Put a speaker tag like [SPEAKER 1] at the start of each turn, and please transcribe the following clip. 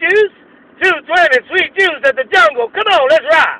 [SPEAKER 1] juice. Two slamming sweet juice at the jungle. Come on, let's ride.